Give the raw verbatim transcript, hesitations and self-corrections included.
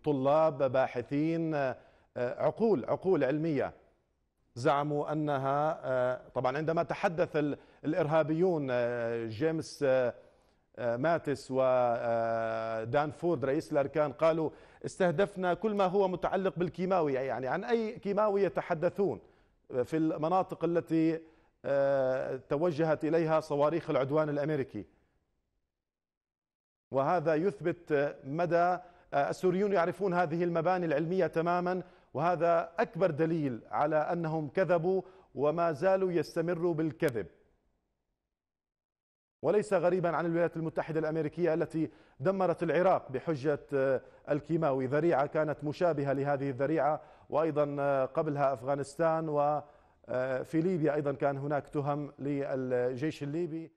طلاب باحثين عقول عقول علمية زعموا أنها طبعا عندما تحدث الإرهابيون جيمس ماتس ودان فورد رئيس الأركان قالوا استهدفنا كل ما هو متعلق بالكيماوي، يعني عن أي كيماوي يتحدثون في المناطق التي توجهت إليها صواريخ العدوان الأمريكي. وهذا يثبت مدى السوريون يعرفون هذه المباني العلمية تماما، وهذا أكبر دليل على أنهم كذبوا وما زالوا يستمروا بالكذب. وليس غريبا عن الولايات المتحدة الأمريكية التي دمرت العراق بحجة الكيماوي، ذريعة كانت مشابهة لهذه الذريعة، وأيضا قبلها أفغانستان، وفي ليبيا أيضا كان هناك تهم للجيش الليبي.